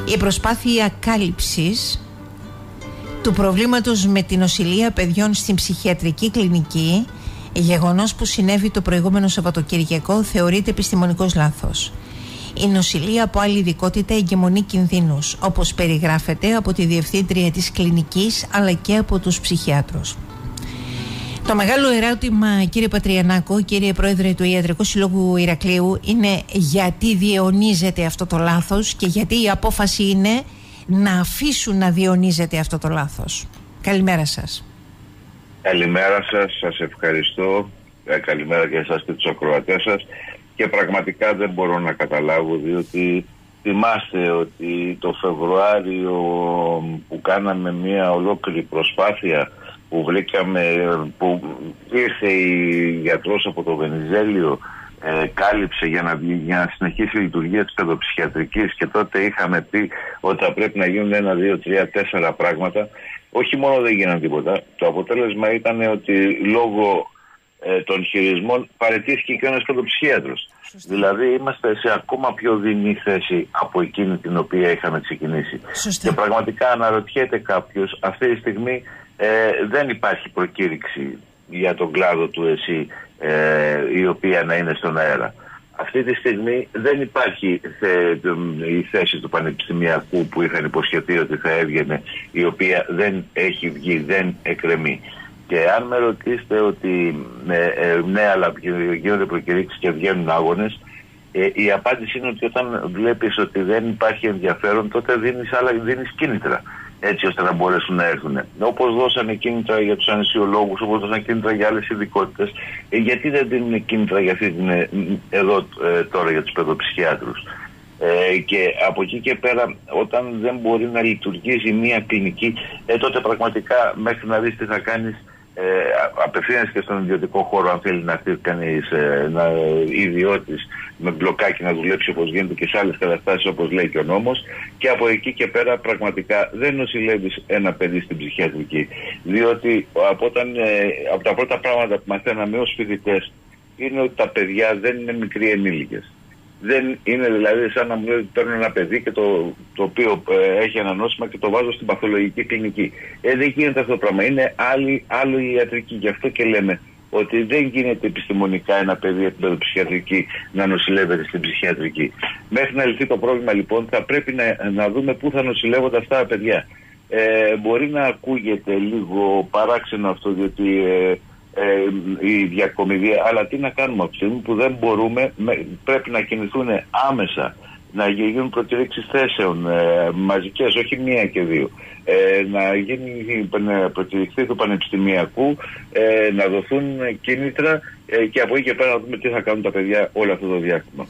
η προσπάθεια κάλυψης του προβλήματος με την νοσηλεία παιδιών στην ψυχιατρική κλινική, γεγονός που συνέβη το προηγούμενο Σαββατοκυριακό, θεωρείται επιστημονικός λάθος. Η νοσηλεία από άλλη ειδικότητα εγκαιμονεί κινδύνους, όπως περιγράφεται από τη διευθύντρια της κλινικής αλλά και από τους ψυχιάτρους. Το μεγάλο ερώτημα, κύριε Πατριανάκο, κύριε Πρόεδρε του Ιατρικού Συλλόγου Ηρακλείου, είναι γιατί διαιωνίζεται αυτό το λάθος και γιατί η απόφαση είναι να αφήσουν να διαιωνίζεται αυτό το λάθος. Καλημέρα σας. Καλημέρα σας, σας ευχαριστώ. Καλημέρα και εσάς και τους ακροατές σας. Και πραγματικά δεν μπορώ να καταλάβω, διότι θυμάστε ότι το Φεβρουάριο που κάναμε μια ολόκληρη προσπάθεια, που που ήρθε η γιατρός από το Βενιζέλιο, κάλυψε για να συνεχίσει η λειτουργία της παιδοψυχιατρικής, και τότε είχαμε πει ότι θα πρέπει να γίνουν 1, 2, 3, 4 πράγματα. Όχι μόνο δεν γίνανε τίποτα, το αποτέλεσμα ήταν ότι λόγω των χειρισμών παραιτήθηκε και ένας παιδοψυχίατρος. Δηλαδή είμαστε σε ακόμα πιο δεινή θέση από εκείνη την οποία είχαμε ξεκινήσει. Και πραγματικά αναρωτιέται κάποιος, αυτή τη στιγμή δεν υπάρχει προκήρυξη για τον κλάδο του ΕΣΥ η οποία να είναι στον αέρα. Αυτή τη στιγμή δεν υπάρχει η θέση του πανεπιστημιακού που είχαν υποσχεθεί ότι θα έβγαινε, η οποία δεν έχει βγει, δεν εκκρεμεί. Και αν με ρωτήσετε ότι ναι, αλλά γίνονται προκηρύξεις και βγαίνουν άγονες, η απάντηση είναι ότι όταν βλέπεις ότι δεν υπάρχει ενδιαφέρον, τότε δίνεις κίνητρα, έτσι ώστε να μπορέσουν να έρθουν. Όπως δώσανε κίνητρα για τους αναισιολόγους, όπως δώσανε κίνητρα για άλλες ειδικότητες, γιατί δεν δίνουν κίνητρα για αυτή εδώ τώρα για τους παιδοψυχιάτρους? Και από εκεί και πέρα, όταν δεν μπορεί να λειτουργήσει μία κλινική, τότε πραγματικά μέχρι να δεις τι θα κάνεις, απευθύνεσαι και στον ιδιωτικό χώρο, αν θέλει να έρθει κανείς ιδιώτης με μπλοκάκι να δουλέψει όπως γίνεται και σε άλλες καταστάσεις όπως λέει και ο νόμος, και από εκεί και πέρα πραγματικά δεν νοσηλεύεις ένα παιδί στην ψυχιατρική, διότι από τα πρώτα πράγματα που μαθαίναμε ως φοιτητές είναι ότι τα παιδιά δεν είναι μικροί ενήλικες. Δεν είναι δηλαδή σαν να μου λέει ότι παίρνω ένα παιδί και το οποίο έχει ένα νόσημα και το βάζω στην παθολογική κλινική. Δεν γίνεται αυτό το πράγμα. Είναι άλλο η ιατρική. Γι' αυτό και λέμε ότι δεν γίνεται επιστημονικά ένα παιδί από την παιδοψυχιατρική να νοσηλεύεται στην ψυχιατρική. Μέχρι να λυθεί το πρόβλημα λοιπόν θα πρέπει να δούμε πού θα νοσηλεύονται αυτά τα παιδιά. Μπορεί να ακούγεται λίγο παράξενο αυτό, διότι η διακομιδία, αλλά τι να κάνουμε από τη στιγμή που δεν μπορούμε, πρέπει να κινηθούν άμεσα, να γίνουν προκηρύξεις θέσεων μαζικές, όχι 1 και 2, να γίνει προκηρυξή του πανεπιστημιακού, να δοθούν κίνητρα και από εκεί και πέρα να δούμε τι θα κάνουν τα παιδιά όλο αυτό το διάστημα.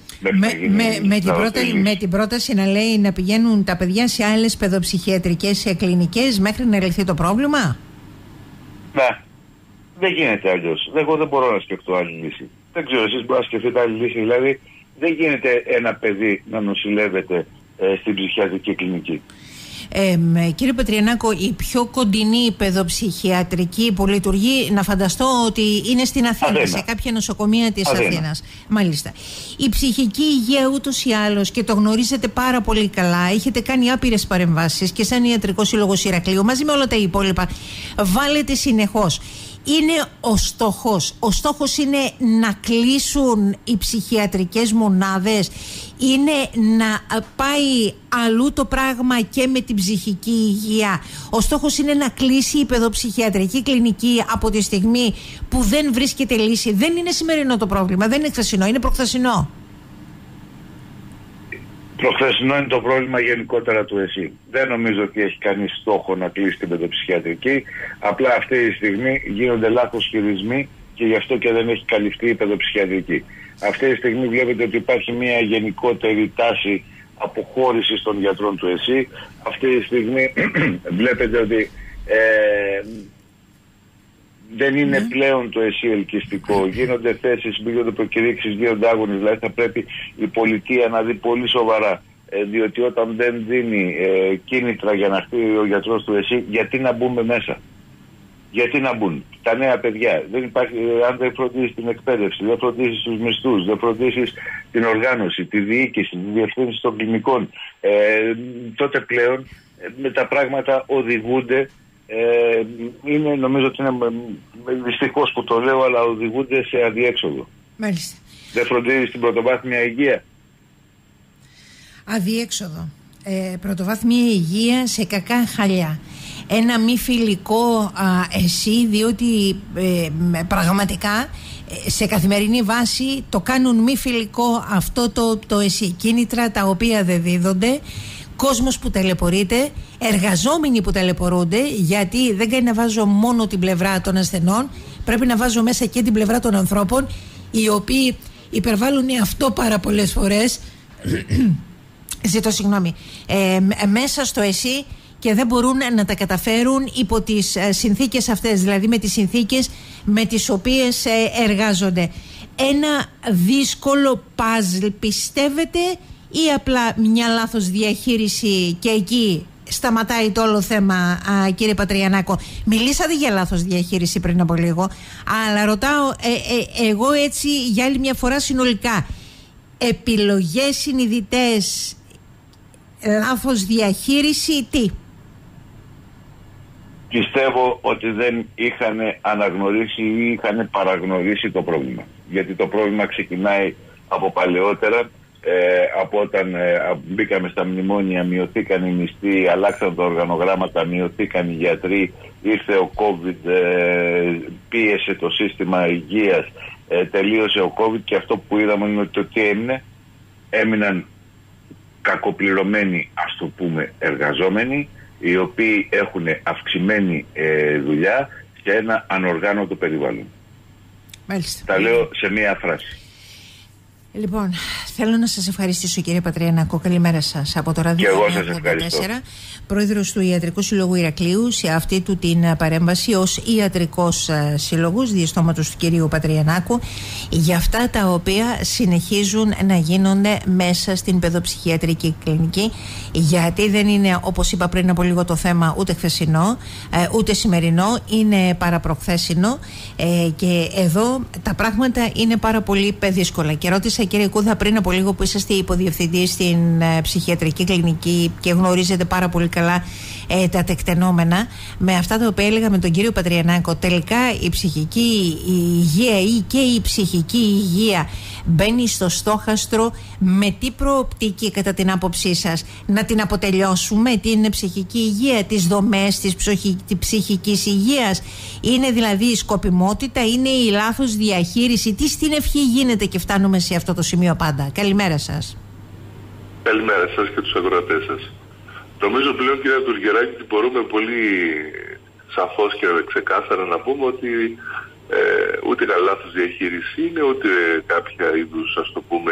Με την πρόταση να λέει να πηγαίνουν τα παιδιά σε άλλες παιδοψυχιατρικές κλινικές μέχρι να λυθεί το πρόβλημα. Ναι. Δεν γίνεται αλλιώς. Εγώ δεν μπορώ να σκεφτώ άλλη λύση. Δεν ξέρω, εσείς μπορείτε να σκεφτείτε άλλη λύση? Δηλαδή, δεν γίνεται ένα παιδί να νοσηλεύεται στην ψυχιατρική κλινική. Κύριε Πατριανάκο, η πιο κοντινή παιδοψυχιατρική που λειτουργεί, να φανταστώ ότι είναι στην Αθήνα, σε κάποια νοσοκομεία της Αθήνας. Μάλιστα. Η ψυχική υγεία ούτως ή άλλως, και το γνωρίζετε πάρα πολύ καλά, έχετε κάνει άπειρες παρεμβάσεις και σαν Ιατρικός Σύλλογος Ηρακλείου, μαζί με όλα τα υπόλοιπα, βάλετε συνεχώς. Είναι ο στόχος. Ο στόχος είναι να κλείσουν οι ψυχιατρικές μονάδες, είναι να πάει αλλού το πράγμα και με την ψυχική υγεία. Ο στόχος είναι να κλείσει η παιδοψυχιατρική κλινική από τη στιγμή που δεν βρίσκεται λύση. Δεν είναι σημερινό το πρόβλημα, δεν είναι χθεσινό, είναι προχθεσινό. Προχθεσινό είναι το πρόβλημα γενικότερα του ΕΣΥ. Δεν νομίζω ότι έχει κανείς στόχο να κλείσει την παιδοψυχιατρική. Απλά αυτή τη στιγμή γίνονται λάθος χειρισμοί και γι' αυτό και δεν έχει καλυφθεί η παιδοψυχιατρική. Αυτή τη στιγμή βλέπετε ότι υπάρχει μια γενικότερη τάση αποχώρησης των γιατρών του ΕΣΥ. Αυτή τη στιγμή βλέπετε ότι δεν είναι πλέον το ΕΣΥ ελκυστικό. Γίνονται θέσεις, γίνονται προκηρύξεις, γίνονται άγονες. Δηλαδή θα πρέπει η πολιτεία να δει πολύ σοβαρά. Διότι όταν δεν δίνει κίνητρα για να έρθει ο γιατρός του ΕΣΥ, γιατί να μπούμε μέσα? Γιατί να μπουν τα νέα παιδιά? Δεν υπάρχει, αν δεν φροντίσεις την εκπαίδευση, δεν φροντίσεις τους μισθούς, δεν φροντίσεις την οργάνωση, τη διοίκηση, τη διευθύνση των κλινικών, τότε πλέον τα πράγματα οδηγούνται. Νομίζω ότι είναι δυστυχώς που το λέω, αλλά οδηγούνται σε αδιέξοδο. Μάλιστα. Δεν φροντίζεις την πρωτοβάθμια υγεία. Αδιέξοδο. Πρωτοβάθμια υγεία σε κακά χαλιά. Ένα μη φιλικό εσύ, διότι πραγματικά σε καθημερινή βάση το κάνουν μη φιλικό αυτό το εσύ. Κίνητρα τα οποία δεν δίδονται, κόσμος που ταλαιπωρείται, εργαζόμενοι που ταλαιπωρούνται, γιατί δεν κάνει να βάζω μόνο την πλευρά των ασθενών, πρέπει να βάζω μέσα και την πλευρά των ανθρώπων, οι οποίοι υπερβάλλουν αυτό πάρα πολλές φορές ζητώ συγγνώμη, μέσα στο εσύ και δεν μπορούν να τα καταφέρουν υπό τις συνθήκες αυτές, δηλαδή με τις συνθήκες με τις οποίες εργάζονται. Ένα δύσκολο παζλ πιστεύετε, ή απλά μια λάθος διαχείριση και εκεί σταματάει το όλο θέμα, κύριε Πατριανάκο? Μιλήσατε για λάθος διαχείριση πριν από λίγο, αλλά ρωτάω εγώ έτσι για άλλη μια φορά συνολικά. Επιλογές συνειδητές, λάθος διαχείριση, τι? Πιστεύω ότι δεν είχαν αναγνωρίσει ή είχαν παραγνωρίσει το πρόβλημα. Γιατί το πρόβλημα ξεκινάει από παλαιότερα, από όταν μπήκαμε στα μνημόνια, μειωθήκαν οι μισθοί, αλλάξαν τα οργανογράμματα, μειωθήκαν οι γιατροί, ήρθε ο COVID, πίεσε το σύστημα υγείας, τελείωσε ο COVID και αυτό που είδαμε είναι ότι τι έμειναν κακοπληρωμένοι, ας το πούμε, εργαζόμενοι, οι οποίοι έχουν αυξημένη δουλειά σε ένα ανοργάνωτο περιβάλλον. Μάλιστα. Τα λέω σε μία φράση. Λοιπόν, θέλω να σας ευχαριστήσω, κύριε Πατριανάκο. Καλημέρα σας από το Ράδιο 94, πρόεδρος του Ιατρικού Συλλόγου Ηρακλείου, σε αυτή του την παρέμβαση ως ιατρικός σύλλογος διαστόματος του κυρίου Πατριανάκου, για αυτά τα οποία συνεχίζουν να γίνονται μέσα στην παιδοψυχιατρική κλινική, γιατί δεν είναι, όπως είπα πριν από λίγο, το θέμα ούτε χθεσινό ούτε σημερινό, είναι παραπροχθέσινο, και εδώ τα πράγματα είναι πάρα πολύ δύσκολα. Και ρώτησα, κύριε Κούδα, πριν από λίγο που είσαστε υποδιευθυντή στην ψυχιατρική κλινική και γνωρίζετε πάρα πολύ καλά τα τεκτενόμενα, με αυτά τα οποία έλεγα με τον κύριο Πατριανάκο, τελικά η ψυχική υγεία ή και η ψυχική υγεία μπαίνει στο στόχαστρο με τι προοπτική, κατά την άποψή σας, να την αποτελειώσουμε την ψυχική υγεία, τις δομές της ψυχικής υγείας? Είναι δηλαδή η σκοπιμότητα, είναι η λάθος διαχείριση? Τι στην ευχή γίνεται και φτάνουμε σε αυτό το σημείο πάντα? Καλημέρα σας. Καλημέρα σας και τους αγροατές σας. Νομίζω πλέον, κύριε Τουργεράκη, ότι μπορούμε πολύ σαφώς και ξεκάθαρα να πούμε ότι ούτε ένα λάθος διαχείριση είναι, ούτε κάποια είδους, ας το πούμε,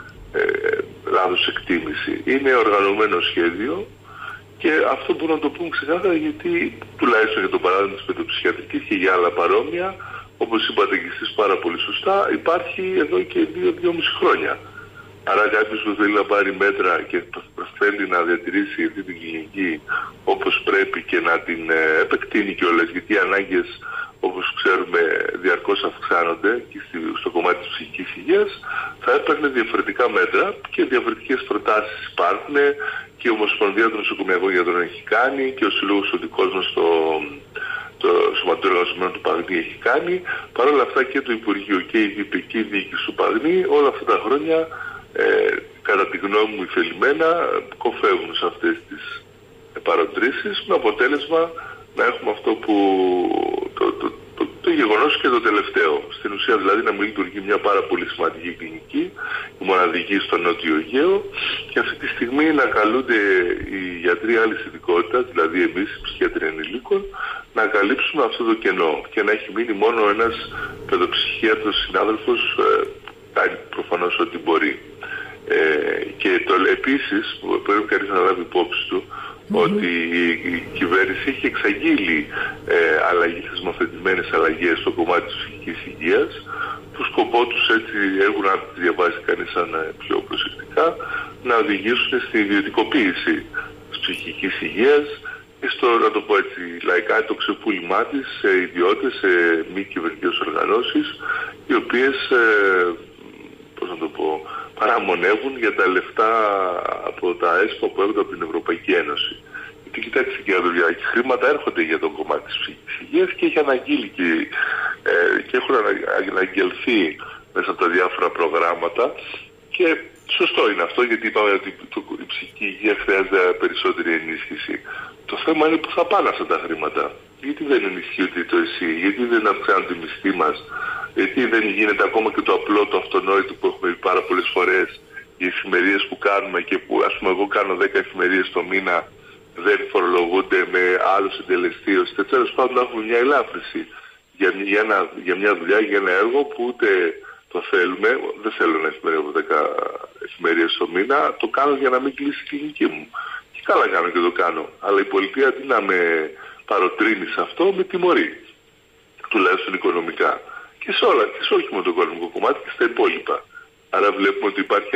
λάθος εκτίμηση. Είναι οργανωμένο σχέδιο, και αυτό μπορούμε να το πούμε ξεκάθαρα, γιατί τουλάχιστον για το παράδειγμα της παιδοψυχιατρικής και για άλλα παρόμοια, όπως είπατε και εσείς πάρα πολύ σωστά, υπάρχει εδώ και 2-2,5 χρόνια. Άρα κάποιος που θέλει να πάρει μέτρα και θέλει να διατηρήσει αυτή την κλινική όπως πρέπει και να την επεκτείνει κιόλας, γιατί οι ανάγκες, όπως ξέρουμε, διαρκώς αυξάνονται και στο κομμάτι της ψυχικής υγείας, θα έπαιρνε διαφορετικά μέτρα και διαφορετικές προτάσεις υπάρχουν, και η Ομοσπονδία των Νοσοκομιακών Γιατρών έχει κάνει και ο Σύλλογος Οδικός μας το Σωματείο Εργαζομένων του Παγνή έχει κάνει. Παρ' όλα αυτά και το Υπουργείο και η διοικητική διοίκηση του Παγνή όλα αυτά τα χρόνια, κατά τη γνώμη μου υφελημένα, κοφεύουν σε αυτές τις παροτρήσεις, με αποτέλεσμα να έχουμε αυτό που το γεγονός και το τελευταίο. Στην ουσία δηλαδή να μην λειτουργεί μια πάρα πολύ σημαντική κλινική, η μοναδική στο Νότιο Αιγαίο, και αυτή τη στιγμή να καλούνται οι γιατροί άλλης ειδικότητας, δηλαδή εμείς οι ψυχίατροι ενηλίκων, να καλύψουμε αυτό το κενό και να έχει μείνει μόνο ένας παιδοψυχίατρος συνάδελφος, κάνει προφανώς ό,τι μπορεί. Και επίσης πρέπει κανείς να λάβει υπόψη του ότι η κυβέρνηση έχει εξαγγείλει θεσμοθετημένες αλλαγές στο κομμάτι της ψυχικής υγείας, που σκοπό τους, έτσι έχουν, να τις διαβάσει κανείς σαν πιο προσεκτικά, να οδηγήσουν στην ιδιωτικοποίηση της ψυχικής υγείας να το πω έτσι λαϊκά, το ξεπούλημά της σε ιδιώτες, σε μη κυβερνητικές οργανώσεις, οι οποίες, πώς να το πω, παραμονεύουν για τα λεφτά από τα έσοδα που έρχονται από την Ευρωπαϊκή Ένωση. Γιατί κοιτάξτε κύριε Ανδρουλιάκη, χρήματα έρχονται για τον κομμάτι της ψυχικής υγείας και έχει αναγγείλει και έχουν αναγγελθεί μέσα από τα διάφορα προγράμματα και σωστό είναι αυτό, γιατί είπαμε ότι η ψυχική υγεία χρειάζεται περισσότερη ενίσχυση. Το θέμα είναι που θα πάνε αυτά τα χρήματα. Γιατί δεν ενισχύεται το ΕΣΥ, γιατί δεν αυξάνουν τη μισθή μας, γιατί δεν γίνεται ακόμα και το απλό, το αυτονόητο που έχουμε πει πάρα πολλές φορές, οι εφημερίες που κάνουμε και που, ας πούμε, εγώ κάνω 10 εφημερίες το μήνα, δεν φορολογούνται με άλλο συντελεστή, ώστε τέλος πάντων να έχουμε μια ελάφρυνση για μια δουλειά, για ένα έργο που ούτε το θέλουμε. Δεν θέλω να εφημερεύω 10 εφημερίες το μήνα, το κάνω για να μην κλείσει η κλινική μου. Και καλά κάνω και το κάνω. Αλλά η πολιτεία αντί να με παροτρύνει σε αυτό, με τιμωρεί. Τουλάχιστον οικονομικά. Και σε όλα, και σε όχι μόνο το οικονομικό κομμάτι και στα υπόλοιπα. Άρα βλέπουμε ότι υπάρχει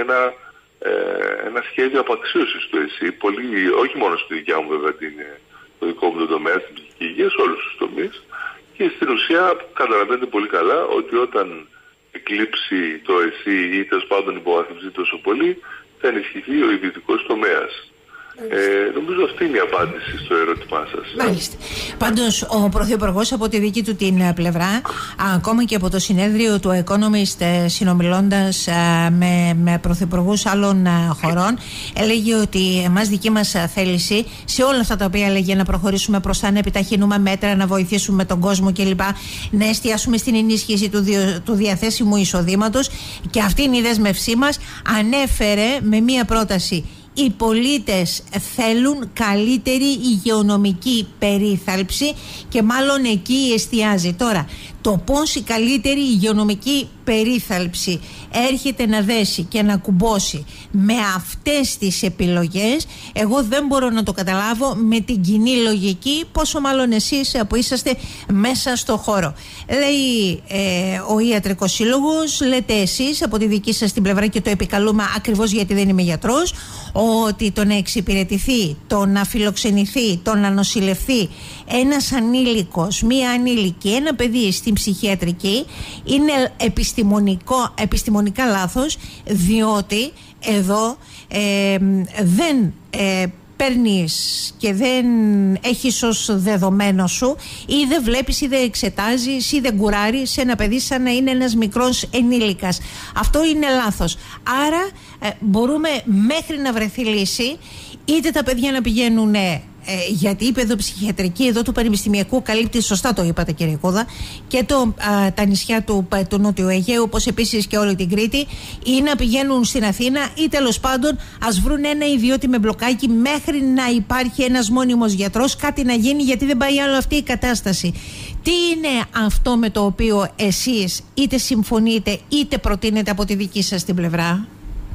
ένα σχέδιο απαξίωσης του ΕΣΥ, όχι μόνο στη δικιά μου βέβαια, το δικό μου το τομέα, στην ψυχική υγεία, σε όλους τους τομείς. Και στην ουσία καταλαβαίνετε πολύ καλά ότι όταν εκλείψει το ΕΣΥ ή τέλος πάντων υποβαθμιστεί τόσο πολύ, θα ενισχυθεί ο ιδιωτικός τομέας. Νομίζω αυτή είναι η απάντηση στο ερώτημά σας. Μάλιστα. Πάντως ο Πρωθυπουργός από τη δική του την πλευρά, ακόμα και από το συνέδριο του Economist, συνομιλώντας με πρωθυπουργούς άλλων χωρών, έλεγε ότι εμάς δική μας θέληση σε όλα αυτά τα οποία έλεγε, να προχωρήσουμε προς τα, να επιταχύνουμε μέτρα, να βοηθήσουμε τον κόσμο κλπ, να εστιάσουμε στην ενίσχυση του διαθέσιμου εισοδήματος, και αυτή είναι η δέσμευσή μας. Ανέφερε με μία πρόταση: οι πολίτες θέλουν καλύτερη υγειονομική περίθαλψη και μάλλον εκεί εστιάζει. Τώρα, το πώς η καλύτερη υγειονομική περίθαλψη έρχεται να δέσει και να κουμπώσει με αυτές τις επιλογές, εγώ δεν μπορώ να το καταλάβω με την κοινή λογική, πόσο μάλλον εσείς που είσαστε μέσα στο χώρο. Λέει ο Ιατρικός Σύλλογος, λέτε εσείς από τη δική σας την πλευρά, και το επικαλούμε ακριβώς γιατί δεν είμαι γιατρός, ότι το να εξυπηρετηθεί, το να φιλοξενηθεί, το να νοσηλευθεί ένας ανήλικος, μία ανήλικη, ένα παιδί στην ψυχιατρική είναι επιστημονικά λάθος, διότι εδώ δεν παίρνεις και δεν έχεις ως δεδομένο σου, ή δεν βλέπεις ή δεν εξετάζεις ή δεν κουράρεις ένα παιδί σαν να είναι ένας μικρός ενήλικας. Αυτό είναι λάθος. Άρα μπορούμε μέχρι να βρεθεί λύση, είτε τα παιδιά να πηγαίνουν γιατί η παιδοψυχιατρική εδώ του Πανεπιστημιακού καλύπτει, σωστά το είπατε κύριε Κούδα, και τα νησιά του Νότιου Αιγαίου, όπως επίσης και όλη την Κρήτη, ή να πηγαίνουν στην Αθήνα, ή τέλος πάντων ας βρουν ένα ιδιώτη με μπλοκάκι μέχρι να υπάρχει ένας μόνιμος γιατρός, κάτι να γίνει, γιατί δεν πάει άλλο αυτή η κατάσταση. Τι είναι αυτό με το οποίο εσείς είτε συμφωνείτε είτε προτείνετε από τη δική σας την πλευρά?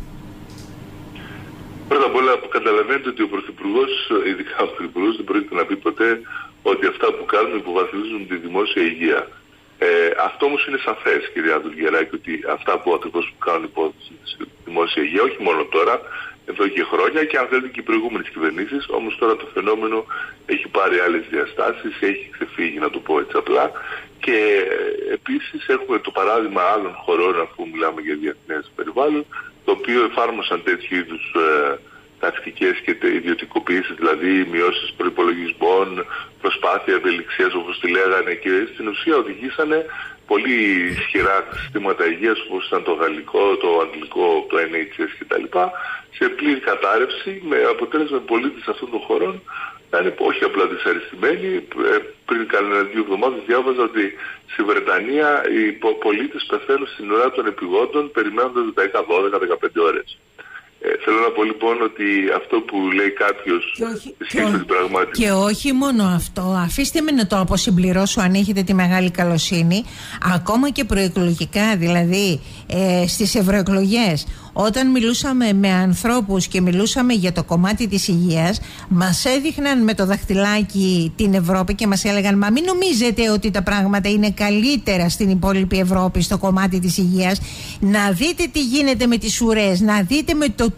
Πρώτα απ' όλα, καταλαβαίνετε ότι ο Πρωθυπουργός, ειδικά ο Πρωθυπουργός, δεν πρόκειται να πει ποτέ ότι αυτά που κάνουν υποβαθμίζουν τη δημόσια υγεία. Αυτό όμως είναι σαφές, κυρία Ανδρουλιάκη, ότι αυτά που ακριβώς κάνουν υπόθεση στη δημόσια υγεία, όχι μόνο τώρα, εδώ και χρόνια, και αν θέλετε και οι προηγούμενες κυβερνήσεις, όμως τώρα το φαινόμενο έχει πάρει άλλες διαστάσεις, έχει ξεφύγει, να το πω έτσι απλά. Και επίσης έχουμε το παράδειγμα άλλων χωρών, αφού μιλάμε για διεθνές περιβάλλον, το οποίο εφάρμοσαν τέτοιου είδους τακτικές και ιδιωτικοποιήσεις, δηλαδή μειώσεις προϋπολογισμών, προσπάθεια ευελιξίας όπως τη λέγανε, και στην ουσία οδηγήσανε πολύ ισχυρά συστήματα υγείας όπως ήταν το γαλλικό, το αγγλικό, το NHS κτλ. Σε πλήρη κατάρρευση, με αποτέλεσμα οι πολίτες αυτών των χωρών να είναι όχι απλά δυσαρεστημένοι. Πριν κανένα 2 εβδομάδες διάβαζα ότι στη Βρετανία οι πολίτες πεθαίνουν στην ώρα των επειγόντων περιμένοντας 10, 12, 15 ώρες. Θέλω να πω λοιπόν ότι αυτό που λέει κάποιος ισχύει στην πραγματικότητα. Και όχι μόνο αυτό, αφήστε με να το αποσυμπληρώσω αν έχετε τη μεγάλη καλοσύνη, ακόμα και προεκλογικά, δηλαδή στις ευρωεκλογές, όταν μιλούσαμε με ανθρώπους και μιλούσαμε για το κομμάτι της υγείας, μας έδειχναν με το δαχτυλάκι την Ευρώπη και μας έλεγαν «Μα μην νομίζετε ότι τα πράγματα είναι καλύτερα στην υπόλοιπη Ευρώπη στο κομμάτι της υγείας. Να δείτε τι γίνεται με τις ουρές, να δείτε με το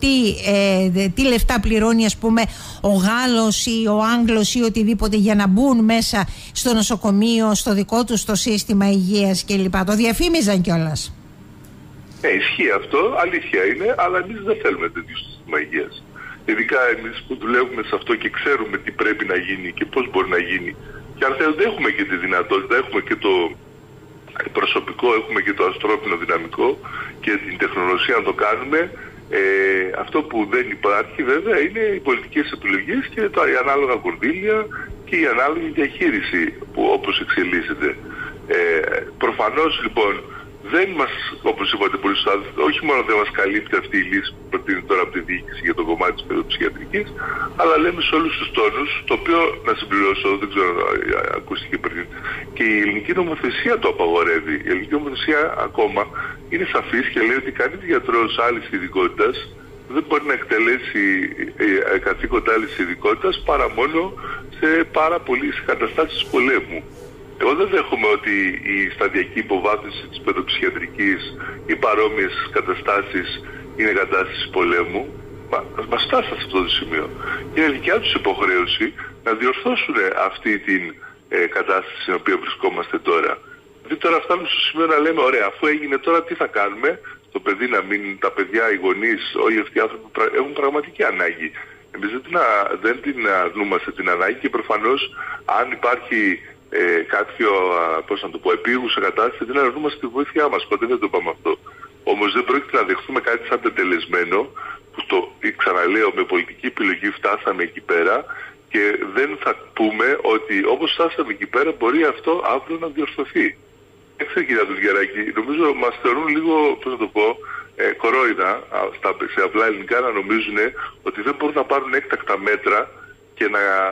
τι λεφτά πληρώνει ας πούμε ο Γάλλος ή ο Άγγλος ή οτιδήποτε για να μπουν μέσα στο νοσοκομείο, στο δικό τους το σύστημα υγείας κλπ». Το διαφήμιζαν κιόλας. Ισχύει αυτό, αλήθεια είναι, αλλά εμείς δεν θέλουμε τέτοιο σύστημα υγείας. Ειδικά εμείς που δουλεύουμε σε αυτό και ξέρουμε τι πρέπει να γίνει και πώς μπορεί να γίνει. Και αν θέλετε έχουμε και τη δυνατότητα, έχουμε και το προσωπικό, έχουμε και το ανθρώπινο δυναμικό και την τεχνογνωσία να το κάνουμε. Αυτό που δεν υπάρχει βέβαια είναι οι πολιτικές επιλογές και η ανάλογα κονδύλια και η ανάλογη διαχείριση που όπως εξελίσσεται. Προφανώς λοιπόν δεν μας, όπως είπατε πολύ σωστά, όχι μόνο δεν μας καλύπτει αυτή η λύση που προτείνει τώρα από τη διοίκηση για το κομμάτι της παιδοψυχιατρικής, αλλά λέμε σε όλους τους τόνους, το οποίο να συμπληρώσω, δεν ξέρω αν ακούστηκε πριν, και η ελληνική νομοθεσία το απαγορεύει. Η ελληνική νομοθεσία ακόμα είναι σαφής και λέει ότι κανείς γιατρός άλλης ειδικότητας δεν μπορεί να εκτελέσει καθήκοντα άλλης ειδικότητας παρά μόνο σε σε καταστάσεις πολέμου. Εγώ δεν δέχομαι ότι η σταδιακή υποβάθμιση της παιδοψυχιατρικής ή παρόμοιες καταστάσεις είναι κατάσταση πολέμου. Μας φτάσαν σε αυτό το σημείο. Και είναι δικιά τους υποχρέωση να διορθώσουν αυτή την κατάσταση στην οποία βρισκόμαστε τώρα. Δηλαδή τώρα φτάνουμε στο σημείο να λέμε ωραία, αφού έγινε τώρα τι θα κάνουμε, το παιδί να μείνει, τα παιδιά, οι γονείς, όλοι αυτοί οι άνθρωποι έχουν πραγματική ανάγκη. Εμείς δεν την αρνούμαστε την ανάγκη και προφανώς αν υπάρχει κάποιο, πώς να το πω, επίγουσα κατάσταση, δεν αρνούμαστε τη βοήθειά μας. Ποτέ δεν το είπαμε αυτό. Όμως δεν πρόκειται να δεχτούμε κάτι σαν τετελεσμένο, που ξαναλέω, με πολιτική επιλογή φτάσαμε εκεί πέρα και δεν θα πούμε ότι όπως φτάσαμε εκεί πέρα μπορεί αυτό αύριο να διορθωθεί. Έτσι, κυρία Τουργεράκη, νομίζω μας θεωρούν λίγο, πώς να το πω, κορόιδα σε απλά ελληνικά να νομίζουν ότι δεν μπορούν να πάρουν έκτακτα μέτρα και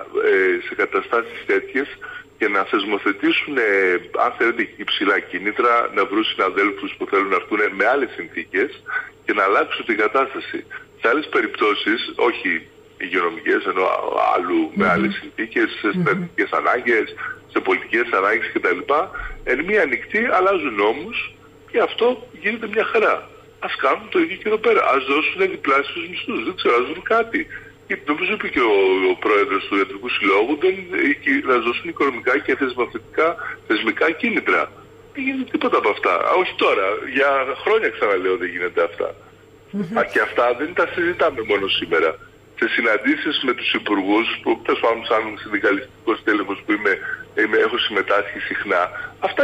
σε καταστάσεις τέτοιες και να θεσμοθετήσουν, αν θέλετε, υψηλά κίνητρα, να βρουν συναδέλφους που θέλουν να έρθουν με άλλες συνθήκες και να αλλάξουν την κατάσταση. Σε άλλες περιπτώσεις, όχι υγειονομικές, ενώ άλλου με άλλες συνθήκες, σε στρατιωτικές ανάγκες, σε πολιτικές ανάγκες κτλ. Εν μία νυχτή αλλάζουν νόμους και αυτό γίνεται μια χαρά. Ας κάνουν το ίδιο και εδώ πέρα. Ας δώσουν διπλάσιους μισθούς. Δεν ξέρω, ας δουν κάτι. Και νομίζω είπε και ο πρόεδρος του Ιατρικού Συλλόγου να δώσουν οικονομικά και θεσμικά κίνητρα. Δεν γίνεται τίποτα από αυτά. Όχι τώρα. Για χρόνια ξαναλέω δεν γίνεται αυτά. Και αυτά δεν τα συζητάμε μόνο σήμερα. Σε συναντήσεις με τους υπουργούς, που τέλος πάντων σαν συνδικαλιστικός τέλεχος που έχω συμμετάσχει συχνά, αυτά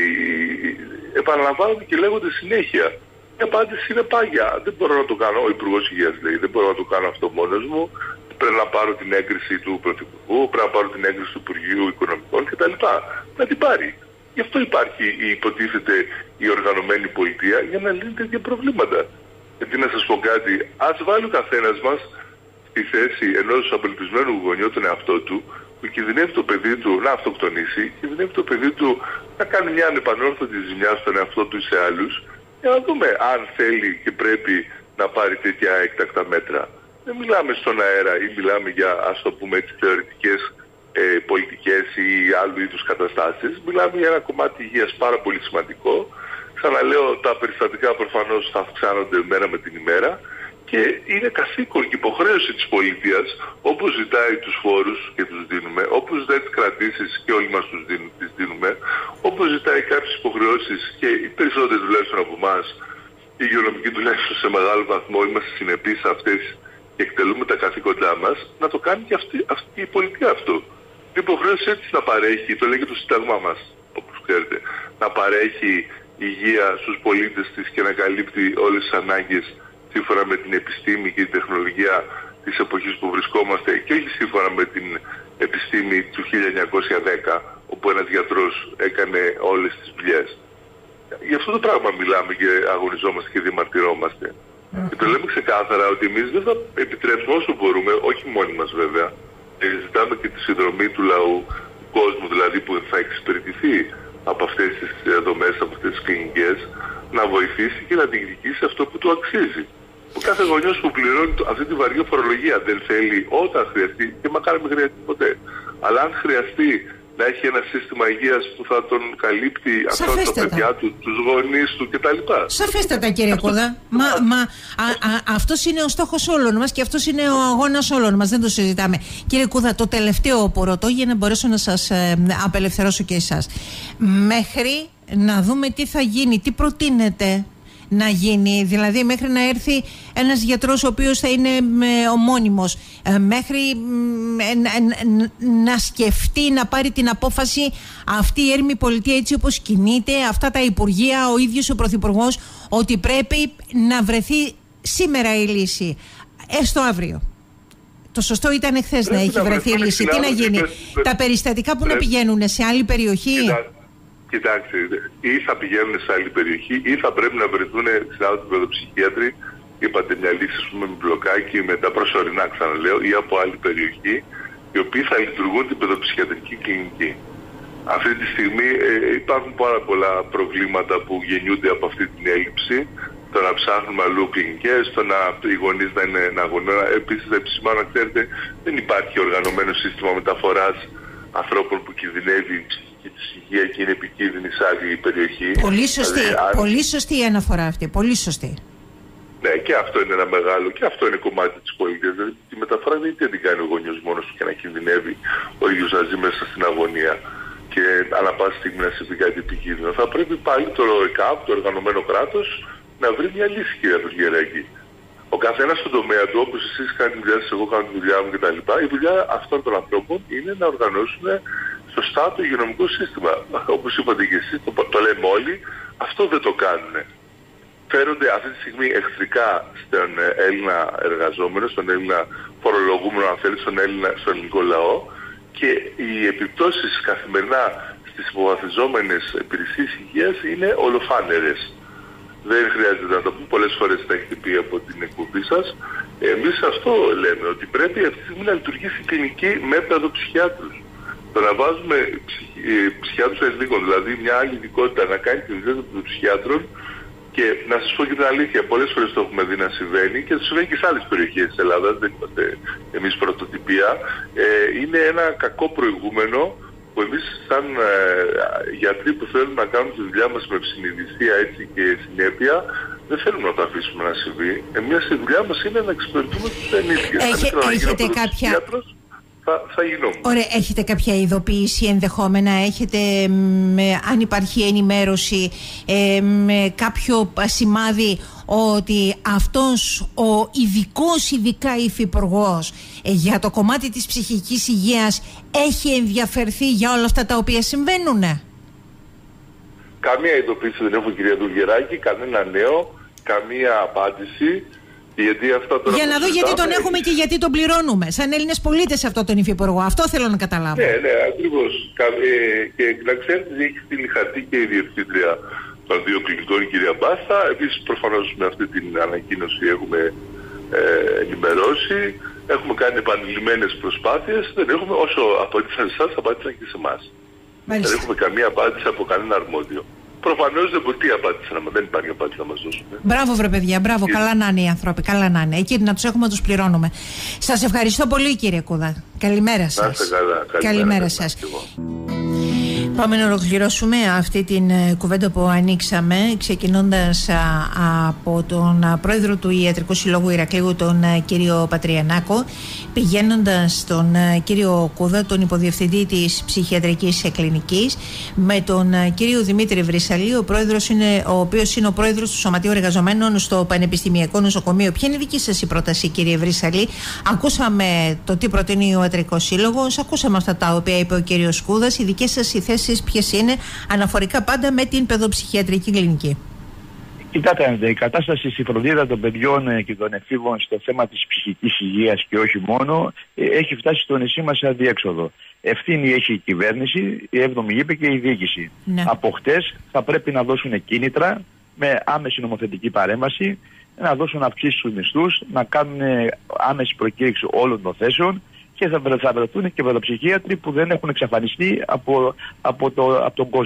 επαναλαμβάνονται και λέγονται συνέχεια. Η απάντηση είναι πάγια. Δεν μπορώ να το κάνω, ο Υπουργός Υγείας λέει, δεν μπορώ να το κάνω αυτό μόνος μου. Πρέπει να πάρω την έγκριση του Πρωθυπουργού, πρέπει να πάρω την έγκριση του Υπουργείου Οικονομικών κτλ. Να την πάρει. Γι' αυτό υπάρχει υποτίθεται η οργανωμένη πολιτεία για να λύνει τέτοια προβλήματα. Γιατί να σας πω κάτι, ας βάλει ο καθένας μας στη θέση ενός απελπισμένου γονιού τον εαυτό του, που κινδυνεύει το παιδί του να αυτοκτονήσει, κινδυνεύει το παιδί του να κάνει μια ανεπανόρθωτη ζημιά στον εαυτό του ή σε άλλους, για να δούμε αν θέλει και πρέπει να πάρει τέτοια έκτακτα μέτρα. Δεν μιλάμε στον αέρα ή μιλάμε για, ας το πούμε έτσι, θεωρητικές πολιτικές ή άλλου είδους καταστάσεις. Μιλάμε για ένα κομμάτι υγείας πάρα πολύ σημαντικό. Ξαναλέω, τα περιστατικά προφανώς θα αυξάνονται μέρα με την ημέρα και είναι καθήκον και υποχρέωση της πολιτείας, όπως ζητάει τους φόρους και τους δίνουμε, όπως ζητάει τις κρατήσεις και όλοι μας τις δίνουμε, όπως ζητάει κάποιες υποχρεώσεις και οι περισσότεροι τουλάχιστον από εμάς, οι υγειονομικοί τουλάχιστον σε μεγάλο βαθμό, είμαστε συνεπείς σε αυτές και εκτελούμε τα καθήκοντά μας, να το κάνει και αυτή η πολιτεία αυτό. Η υποχρέωση έτσι να παρέχει, το λέει και το Σύνταγμά μας, όπως ξέρετε, να παρέχει υγεία στους πολίτες της και να καλύπτει όλες τις ανάγκες σύμφωνα με την επιστήμη και την τεχνολογία της εποχής που βρισκόμαστε και όχι σύμφωνα με την επιστήμη του 1910, όπου ένας γιατρός έκανε όλες τις δουλειές. Γι' αυτό το πράγμα μιλάμε και αγωνιζόμαστε και διαμαρτυρόμαστε. Και το λέμε ξεκάθαρα ότι εμείς δεν θα επιτρέψουμε όσο μπορούμε, όχι μόνοι μας βέβαια, ζητάμε και τη συνδρομή του λαού, του κόσμου δηλαδή που θα εξυπηρετηθεί από αυτές τις δομές, από αυτές τις κλινικές, να βοηθήσει και να διεκδικήσει αυτό που του αξίζει. Ο κάθε γονιός που πληρώνει αυτή τη βαριά φορολογία δεν θέλει όταν χρειαστεί, και μακάρι μην χρειαστεί ποτέ, αλλά αν χρειαστεί να έχει ένα σύστημα υγείας που θα τον καλύπτει αυτό, τα παιδιά του, τους γονείς του κτλ. Σαφέστατα, κύριε Κούδα. Αυτός είναι ο στόχος όλων μας και αυτός είναι ο αγώνας όλων μας. Δεν το συζητάμε. Κύριε Κούδα, το τελευταίο που ρωτώ για να μπορέσω να σας απελευθερώσω και εσάς. Μέχρι να δούμε τι θα γίνει, τι προτείνετε να γίνει, δηλαδή μέχρι να έρθει ένας γιατρός ο οποίος θα είναι ομώνυμος, μέχρι να σκεφτεί, να πάρει την απόφαση αυτή η έρμη πολιτεία έτσι όπως κινείται, αυτά τα υπουργεία, ο ίδιος ο Πρωθυπουργός, ότι πρέπει να βρεθεί σήμερα η λύση, έστω αύριο. Το σωστό ήταν εχθές να έχει βρεθεί η λύση. Τι να γίνει, τα περιστατικά που να πηγαίνουν σε άλλη περιοχή? Κοιτάξτε, ή θα πηγαίνουν σε άλλη περιοχή ή θα πρέπει να βρεθούν συνάδελφοι παιδοψυχίατροι, είπατε μια λύση με μπλοκάκι, μετά προσωρινά ξαναλέω, ή από άλλη περιοχή, οι οποίοι θα λειτουργούν την παιδοψυχιατρική κλινική. Αυτή τη στιγμή υπάρχουν πάρα πολλά προβλήματα που γεννιούνται από αυτή την έλλειψη. Το να ψάχνουμε αλλού κλινικές, το να οι γονείς να είναι αγωνία. Επίσης, θα επισημάνω, ξέρετε, δεν υπάρχει οργανωμένο σύστημα μεταφοράς ανθρώπων που κινδυνεύει η ψυχική της υγεία και είναι επικίνδυνη σε άλλη περιοχή. Πολύ σωστή η αναφορά αυτή. Πολύ σωστή. Ναι, και αυτό είναι ένα μεγάλο, και αυτό είναι κομμάτι της πολιτείας. Δηλαδή, τη μεταφορά δεν την κάνει ο γονιός μόνος του και να κινδυνεύει ο ίδιος να ζει μέσα στην αγωνία και ανά πάση στιγμή να συμβεί κάτι επικίνδυνο. Θα πρέπει πάλι το ΕΚΑΒ, το οργανωμένο κράτος, να βρει μια λύση, κύριε Τουργεράκη. Ο καθένας στον τομέα του, όπως εσείς κάνετε τη δουλειά σας, εγώ κάνω τη δουλειά μου κτλ. Η δουλειά αυτών των ανθρώπων είναι να οργανώσουν σωστά το υγειονομικό σύστημα. Όπως είπατε και εσείς, το λέμε όλοι, αυτό δεν το κάνουν. Φέρονται αυτή τη στιγμή εχθρικά στον Έλληνα εργαζόμενο, στον Έλληνα φορολογούμενο, αν θέλει, στον ελληνικό λαό, και οι επιπτώσεις καθημερινά στις υποβαθμιζόμενες υπηρεσίες υγείας είναι ολοφάνερες. Δεν χρειάζεται να το πούμε, πολλές φορές θα έχετε πει από την εκπομπή σας. Εμείς αυτό λέμε, ότι πρέπει αυτή τη στιγμή να λειτουργήσει η κλινική με παιδοψυχιάτρους. Το να βάζουμε ψυχιάτρους ενδίκων, δηλαδή μια άλλη ειδικότητα, να κάνει τη δουλειά των παιδοψυχιάτρων, και να σας πω και την αλήθεια, πολλές φορές το έχουμε δει να συμβαίνει και το συμβαίνει και σε άλλες περιοχές της Ελλάδας, δεν είμαστε εμείς πρωτοτυπία. Είναι ένα κακό προηγούμενο που εμείς σαν γιατροί που θέλουμε να κάνουμε τη δουλειά μας με συνειδησία έτσι και συνέπεια, δεν θέλουμε να το αφήσουμε να συμβεί. Εμείς η δουλειά μας είναι να εξυπηρετούμε τους ενήλικες. Έχετε κάποια... Θα γινόμουν. Ωραία, έχετε κάποια ειδοποίηση ενδεχόμενα, αν υπάρχει ενημέρωση, κάποιο σημάδι ότι αυτός ο ειδικά υφυπουργός για το κομμάτι της ψυχικής υγείας έχει ενδιαφερθεί για όλα αυτά τα οποία συμβαίνουν? Καμία ειδοποίηση δεν έχω, κυρία Τουργεράκη, κανένα νέο, καμία απάντηση. Για να δω γιατί τον έχουμε και γιατί τον πληρώνουμε σαν Έλληνες πολίτες αυτό τον υφυπουργό. Αυτό θέλω να καταλάβω. Ναι, ακριβώς. Και να ξέρετε, έχει στείλει χαρτί και η διευθύντρια των δύο κλινικών, η κυρία Μπάστα. Επίσης, προφανώς με αυτή την ανακοίνωση έχουμε ενημερώσει. Έχουμε κάνει επανειλημμένες προσπάθειες. Δεν έχουμε, όσο απαντήσαν σε εσάς, απαντήσαν και σε εμάς. Δεν έχουμε καμία απάντηση από κανένα αρμόδιο. Προφανώς δεν μπορεί, τι απάντηση, δεν υπάρχει απάντηση να μας δώσουν. Μπράβο, βρε παιδιά, μπράβο. Καλά να είναι οι άνθρωποι, καλά να είναι. Εκεί να τους έχουμε, να τους πληρώνουμε. Σας ευχαριστώ πολύ, κύριε Κούδα. Καλημέρα σας. Να είστε καλά. Καλημέρα σας. Πάμε να ολοκληρώσουμε αυτή την κουβέντα που ανοίξαμε, ξεκινώντας από τον πρόεδρο του Ιατρικού Συλλόγου Ηρακλείου, τον κύριο Πατριανάκο, πηγαίνοντας στον κύριο Κούδα, τον υποδιευθυντή της ψυχιατρικής κλινικής, με τον κύριο Δημήτρη Βρυσαλή, ο οποίος είναι ο πρόεδρος του Σωματείου Εργαζομένων στο Πανεπιστημιακό Νοσοκομείο. Ποια είναι η δική σας η πρόταση, κύριε Βρυσαλή? Ακούσαμε το τι προτείνει ο Ιατρικός Σύλλογος, ακούσαμε αυτά τα οποία είπε ο κύριος Κούδας. Οι δικές σας οι θέσεις ποιες είναι, αναφορικά πάντα με την παιδοψυχιατρική κλινική? Κοιτάξτε, η κατάσταση στη φροντίδα των παιδιών και των εφήβων στο θέμα της ψυχικής υγείας και όχι μόνο έχει φτάσει στο νησί μας σε αδιέξοδο. Ευθύνη έχει η κυβέρνηση, η 7η είπε και η διοίκηση. Ναι. Από χτες θα πρέπει να δώσουν κίνητρα με άμεση νομοθετική παρέμβαση, να δώσουν αυξήσεις στους μισθούς, να κάνουν άμεση προκήρυξη όλων των θέσεων και θα βρεθούν και παιδοψυχίατροι που δεν έχουν εξαφανιστεί από τον κόσμο.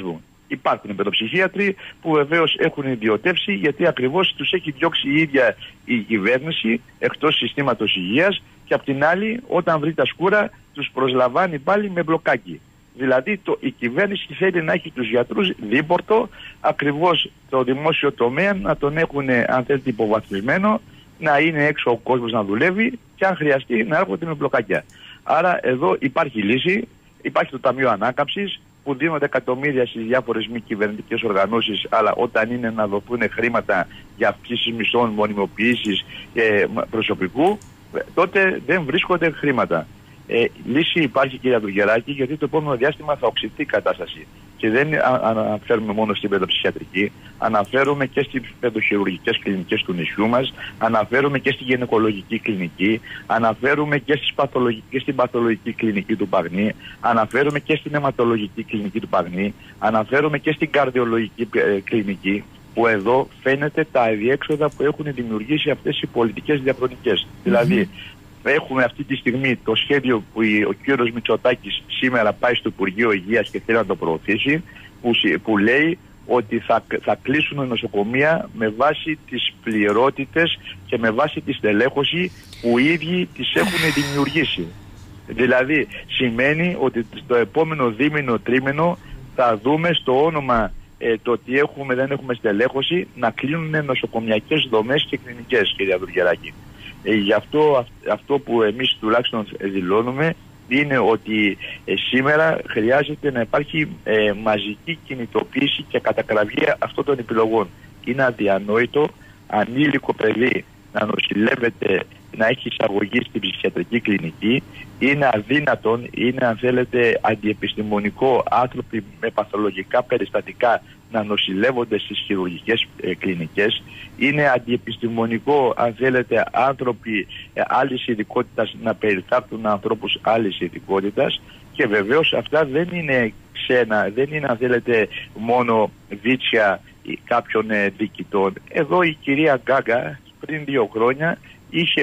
Υπάρχουν παιδοψυχίατροι που βεβαίως έχουν ιδιωτεύσει, γιατί ακριβώς τους έχει διώξει η ίδια η κυβέρνηση εκτός συστήματος υγείας, και απ' την άλλη, όταν βρει τα σκούρα, τους προσλαμβάνει πάλι με μπλοκάκι. Δηλαδή η κυβέρνηση θέλει να έχει τους γιατρούς δίπορτο, ακριβώς το δημόσιο τομέα να τον έχουν, αν θέλετε, υποβαθμισμένο, να είναι έξω ο κόσμος να δουλεύει και αν χρειαστεί να έρχονται με μπλοκάκια. Άρα εδώ υπάρχει λύση, υπάρχει το Ταμείο Ανάκαμψης που δίνονται εκατομμύρια στις διάφορες μη κυβερνητικές οργανώσεις, αλλά όταν είναι να δοθούν χρήματα για αυξήσεις μισθών, μονιμοποιήσεις προσωπικού, τότε δεν βρίσκονται χρήματα. Λύση υπάρχει, κύριε Τουργεράκη, γιατί το επόμενο διάστημα θα οξυνθεί η κατάσταση. Και δεν αναφέρουμε μόνο στην παιδοψυχιατρική, αναφέρουμε και στις παιδοχειρουργικές κλινικές του νησιού μας, αναφέρουμε και στη γυναικολογική κλινική, αναφέρουμε και στην παθολογική κλινική του Παγνή, αναφέρουμε και στην αιματολογική κλινική του Παγνή, αναφέρουμε και στην καρδιολογική κλινική, που εδώ φαίνεται τα αδιέξοδα που έχουν δημιουργήσει αυτές οι πολιτικές διαχρονικές. Δηλαδή, έχουμε αυτή τη στιγμή το σχέδιο που ο κύριος Μητσοτάκης σήμερα πάει στο Υπουργείο Υγείας και θέλει να το προωθήσει, που λέει ότι θα κλείσουν νοσοκομεία με βάση τις πληρότητες και με βάση τη στελέχωση που οι ίδιοι τις έχουν δημιουργήσει. Δηλαδή σημαίνει ότι στο επόμενο δίμηνο, τρίμηνο θα δούμε στο όνομα το ότι δεν έχουμε στελέχωση να κλείνουν νοσοκομιακές δομές και κλινικές, κυρία Τουργεράκη. Γι' αυτό που εμείς τουλάχιστον δηλώνουμε είναι ότι σήμερα χρειάζεται να υπάρχει μαζική κινητοποίηση και κατακραυγή αυτών των επιλογών. Είναι αδιανόητο ανήλικο παιδί να νοσηλεύεται, να έχει εισαγωγή στην ψυχιατρική κλινική. Είναι αδύνατον, είναι αν θέλετε αντιεπιστημονικό άνθρωποι με παθολογικά περιστατικά να νοσηλεύονται στις χειρουργικές κλινικές. Είναι αντιεπιστημονικό, αν θέλετε, άνθρωποι άλλης ειδικότητας να περιτάπτουν ανθρώπους άλλης ειδικότητας, και βεβαίως αυτά δεν είναι ξένα, δεν είναι, αν θέλετε, μόνο βίτσια κάποιων διοικητών. Εδώ η κυρία Γκάγκα πριν 2 χρόνια είχε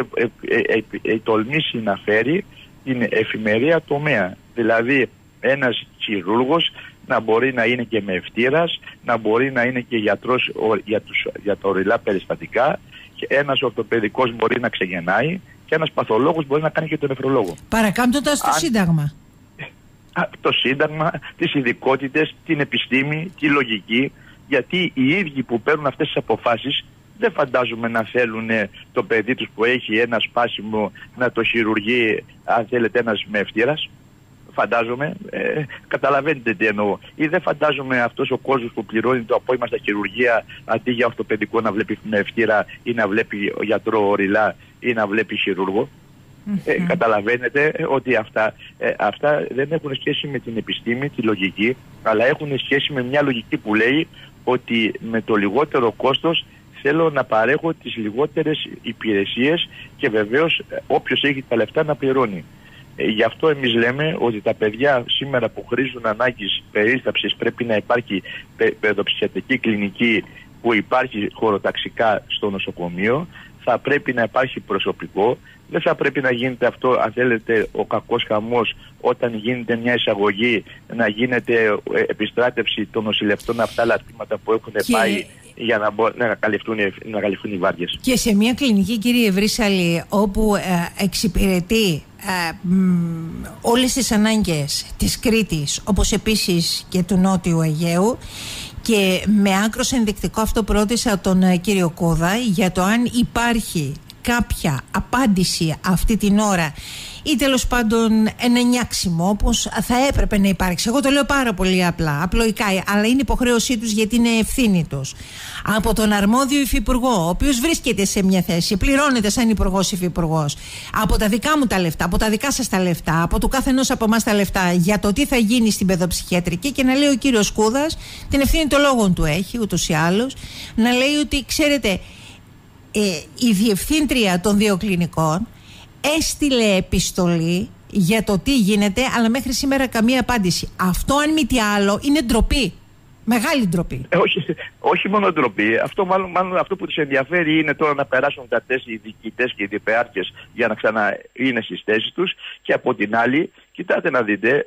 τολμήσει να φέρει την εφημερία τομέα. Δηλαδή ένας χειρούργος να μπορεί να είναι και με ευτήρας, να μπορεί να είναι και γιατρός για τα ορειλά περιστατικά, και ένας ορθοπαιδικός μπορεί να ξεγεννάει και ένας παθολόγος μπορεί να κάνει και τον νεφρολόγο. Παρακάμπτοντας το Σύνταγμα. Το Σύνταγμα, τις ειδικότητες, την επιστήμη, τη λογική, γιατί οι ίδιοι που παίρνουν αυτές τις αποφάσεις δεν φαντάζομαι να θέλουν το παιδί τους που έχει ένα σπάσιμο να το χειρουργεί, αν θέλετε, ένας με ευτήρας. Φαντάζομαι, καταλαβαίνετε τι εννοώ. Ή δεν φαντάζομαι αυτός ο κόσμος που πληρώνει το απόγευμα στα χειρουργεία, αντί για ορθοπαιδικό να βλέπει με ευτήρα ή να βλέπει γιατρό ορειλά ή να βλέπει χειρούργο. Καταλαβαίνετε ότι αυτά δεν έχουν σχέση με την επιστήμη, τη λογική, αλλά έχουν σχέση με μια λογική που λέει ότι με το λιγότερο κόστος θέλω να παρέχω τις λιγότερες υπηρεσίες, και βεβαίως όποιος έχει τα λεφτά να πληρώνει. Γι' αυτό εμείς λέμε ότι τα παιδιά σήμερα που χρήζουν ανάγκης περίσταψης πρέπει να υπάρχει παιδοψυχιατρική κλινική που υπάρχει χωροταξικά στο νοσοκομείο, θα πρέπει να υπάρχει προσωπικό, δεν θα πρέπει να γίνεται αυτό, αν θέλετε, ο κακός χαμός όταν γίνεται μια εισαγωγή, να γίνεται επιστράτευση των νοσηλευτών από τα άλλα τμήματα που έχουν πάει για να καλυφθούν οι βάρδιες. Και σε μια κλινική, κύριε Βρύσαλη, όπου εξυπηρετεί όλες τις ανάγκες της Κρήτης, όπως επίσης και του Νότιου Αιγαίου, και με άκρος ενδεικτικό αυτό που ρώτησα τον κύριο Κούδα για το αν υπάρχει κάποια απάντηση αυτή την ώρα ή τέλος πάντων ένα νιάξιμο όπως θα έπρεπε να υπάρξει. Εγώ το λέω πάρα πολύ απλοϊκά, αλλά είναι υποχρέωσή τους γιατί είναι ευθύνη τους. Από τον αρμόδιο υφυπουργό, ο οποίος βρίσκεται σε μια θέση, πληρώνεται σαν υπουργός υφυπουργός, από τα δικά μου τα λεφτά, από τα δικά σας τα λεφτά, από του καθενός από εμάς τα λεφτά, για το τι θα γίνει στην παιδοψυχιατρική, και να λέει ο κύριος Κούδας, την ευθύνη των λόγων του έχει ούτως ή άλλως, να λέει ότι ξέρετε, η διευθύντρια των 2 κλινικών έστειλε επιστολή για το τι γίνεται, αλλά μέχρι σήμερα καμία απάντηση. Αυτό, αν μη τι άλλο, είναι ντροπή. Μεγάλη ντροπή. Όχι μόνο ντροπή. Αυτό μάλλον αυτό που τους ενδιαφέρει είναι τώρα να περάσουν τα τεστ οι διοικητές και οι διπεάρχες για να ξανά είναι στις θέσεις τους, και από την άλλη Κοιτάτε να δείτε,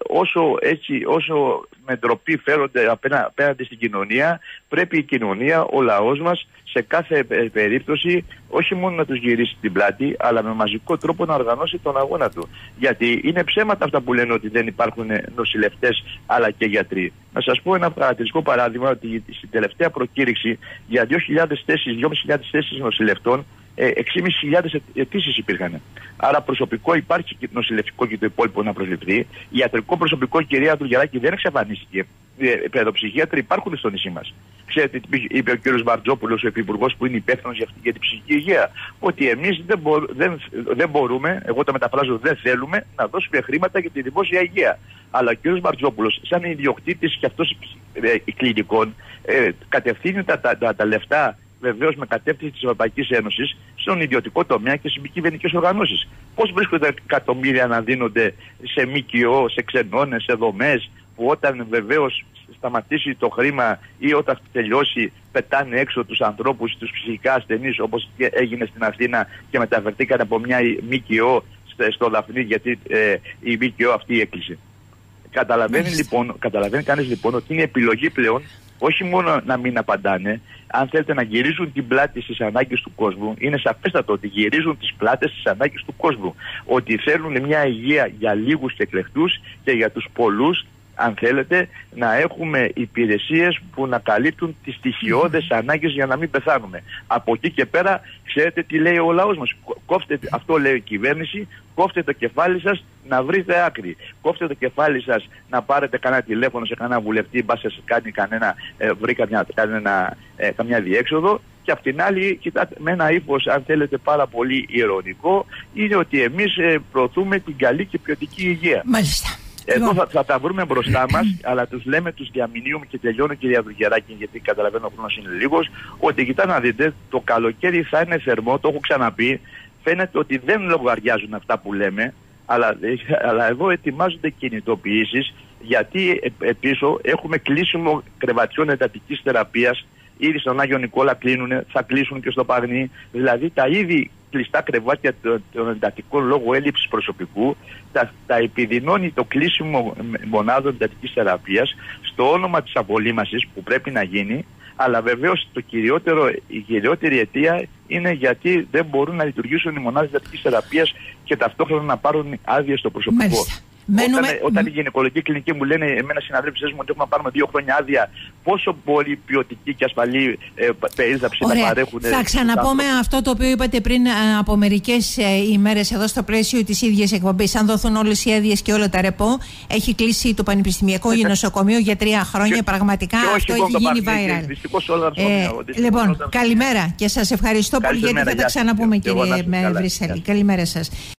όσο με ντροπή φέρονται απέναντι στην κοινωνία, πρέπει η κοινωνία, ο λαός μας, σε κάθε περίπτωση όχι μόνο να τους γυρίσει την πλάτη, αλλά με μαζικό τρόπο να οργανώσει τον αγώνα του. Γιατί είναι ψέματα αυτά που λένε ότι δεν υπάρχουν νοσηλευτές αλλά και γιατροί. Να σας πω ένα χαρακτηριστικό παράδειγμα, ότι στην τελευταία προκήρυξη για 2.500 θέσεις νοσηλευτών, 6.500 αιτήσεις υπήρχαν. Άρα προσωπικό υπάρχει και νοσηλευτικό και το υπόλοιπο να προσληφθεί. Ιατρικό προσωπικό, κυρία Τουργεράκη, δεν εξαφανίστηκε. Παιδοψυχίατροι υπάρχουν στο νησί μας. Ξέρετε τι είπε ο κύριος Βαρτζόπουλος, ο υπουργός που είναι υπεύθυνος για την ψυχική υγεία? Ότι εμείς δεν μπορούμε, εγώ το μεταφράζω, δεν θέλουμε να δώσουμε χρήματα για τη δημόσια υγεία. Αλλά ο κύριος Βαρτζόπουλος, σαν ιδιοκτήτης και αυτός κλινικών, κατευθύνει τα λεφτά, βεβαίως με κατεύθυνση της Ευρωπαϊκής Ένωσης, στον ιδιωτικό τομέα και στις μη κυβερνητικές οργανώσεις. Πώς βρίσκονται εκατομμύρια να δίνονται σε ΜΚΟ, σε ξενώνες, σε δομές, που όταν βεβαίως σταματήσει το χρήμα ή όταν τελειώσει, πετάνε έξω τους ανθρώπους, τους ψυχικά ασθενείς, όπως έγινε στην Αθήνα και μεταφερθήκαν από μια ΜΚΟ στο Δαφνί, γιατί η ΜΚΟ αυτή έκλεισε. Καταλαβαίνει κανείς λοιπόν ότι είναι επιλογή πλέον όχι μόνο να μην απαντάνε, αν θέλετε να γυρίζουν την πλάτη στις ανάγκες του κόσμου. Είναι σαφέστατο ότι γυρίζουν τις πλάτες στις ανάγκες του κόσμου. Ότι θέλουν μια υγεία για λίγους και εκλεκτούς και για τους πολλούς, αν θέλετε, να έχουμε υπηρεσίες που να καλύπτουν τις στοιχειώδες ανάγκες για να μην πεθάνουμε. Από εκεί και πέρα, ξέρετε τι λέει ο λαός μας? Αυτό λέει η κυβέρνηση, κόφτε το κεφάλι σας να βρείτε άκρη. Κόφτε το κεφάλι σας να πάρετε κανένα τηλέφωνο σε κανένα βουλευτή, μπας σας κάνει βρει καμιά διέξοδο. Και απ' την άλλη, κοιτάτε, με ένα ύφος, αν θέλετε, πάρα πολύ ειρωνικό, είναι ότι εμείς προωθούμε την καλή και ποιοτική υγεία. Μάλιστα. Εδώ θα τα βρούμε μπροστά μας, αλλά τους λέμε, τους διαμηνύουμε, και τελειώνω, κυρία Τουργεράκη, γιατί καταλαβαίνω ο χρόνος είναι λίγος, ότι κοιτάτε να δείτε, το καλοκαίρι θα είναι θερμό, το έχω ξαναπεί. Φαίνεται ότι δεν λογαριάζουν αυτά που λέμε, αλλά εδώ ετοιμάζονται κινητοποιήσεις, γιατί πίσω έχουμε κλείσιμο κρεβατιών εντατικής θεραπείας. Ήδη στον Άγιο Νικόλα κλείνουν, θα κλείσουν και στο Παγνί. Δηλαδή τα ήδη κλειστά κρεβάτια των εντατικών λόγω έλλειψης προσωπικού τα επιδεινώνει το κλείσιμο μονάδων εντατικής θεραπείας στο όνομα της απολύμασης που πρέπει να γίνει. Αλλά βεβαίως η κυριότερη αιτία είναι γιατί δεν μπορούν να λειτουργήσουν οι μονάδες εντατικής θεραπείας και ταυτόχρονα να πάρουν άδειες στο προσωπικό. Μάλιστα. Όταν η γυναικολογική κλινική μου λένε, εμένα συναδέλφισες μου, ότι έχουμε να πάρουμε 2 χρόνια άδεια, πόσο πολύ ποιοτική και ασφαλή περίθαλψη να παρέχουν? Θα ξαναπούμε αυτό το οποίο είπατε πριν από μερικές ημέρες εδώ στο πλαίσιο της ίδιας εκπομπής. Αν δοθούν όλες οι άδειες και όλα τα ρεπό, έχει κλείσει το Πανεπιστημιακό Νοσοκομείο για 3 χρόνια. Πραγματικά αυτό έχει γίνει viral. Λοιπόν, καλημέρα και σας ευχαριστώ πολύ, γιατί θα τα ξαναπούμε, κύριε Βρυσέλη. Καλημέρα σας.